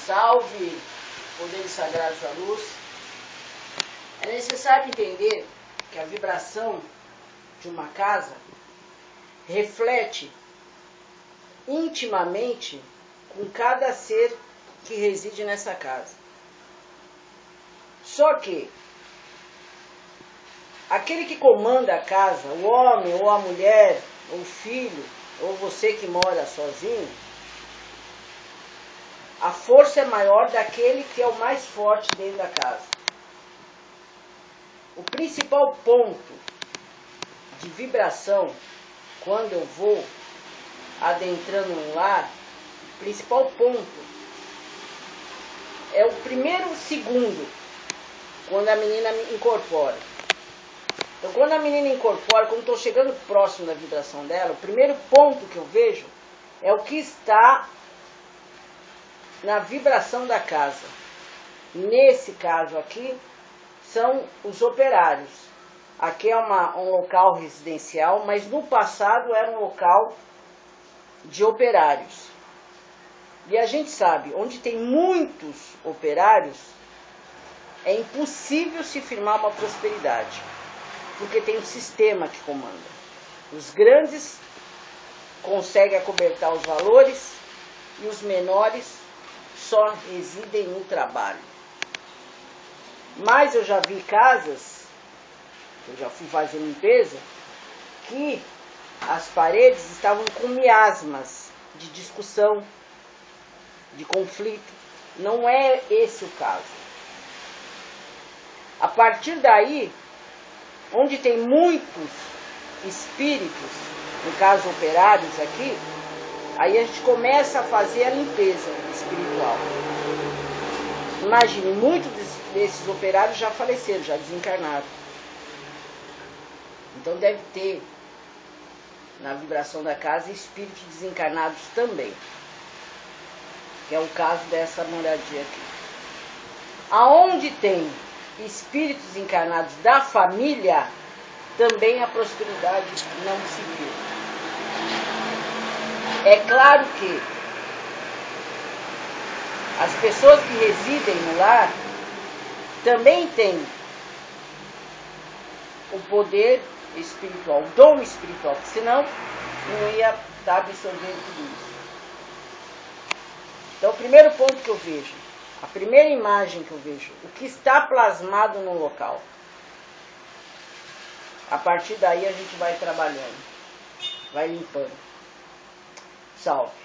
Salve, poderes sagrados da luz. É necessário entender que a vibração de uma casa reflete intimamente com cada ser que reside nessa casa. Só que aquele que comanda a casa, o homem ou a mulher, ou o filho, ou você que mora sozinho, a força é maior daquele que é o mais forte dentro da casa. O principal ponto de vibração, quando eu vou adentrando um lar, o principal ponto é o primeiro segundo, quando a menina me incorpora. Então, quando a menina incorpora, quando estou chegando próximo da vibração dela, o primeiro ponto que eu vejo é o que está na vibração da casa. Nesse caso aqui, são os operários. Aqui é um local residencial, mas no passado era um local de operários. E a gente sabe, onde tem muitos operários, é impossível se firmar uma prosperidade, porque tem um sistema que comanda. Os grandes conseguem acobertar os valores e os menores só residem no trabalho. Mas eu já vi casas, eu já fui fazer limpeza, que as paredes estavam com miasmas de discussão, de conflito. Não é esse o caso. A partir daí, onde tem muitos espíritos, no caso operários aqui, aí a gente começa a fazer a limpeza espiritual. Imagine, muitos desses operários já faleceram, já desencarnaram. Então deve ter na vibração da casa espíritos desencarnados também, que é o caso dessa moradia aqui. Aonde tem espíritos encarnados da família, também a prosperidade não se viu. É claro que as pessoas que residem no lar também têm o poder espiritual, o dom espiritual, porque senão não ia estar absorvendo tudo isso. Então, o primeiro ponto que eu vejo, a primeira imagem que eu vejo, o que está plasmado no local. A partir daí a gente vai trabalhando, vai limpando. Salve.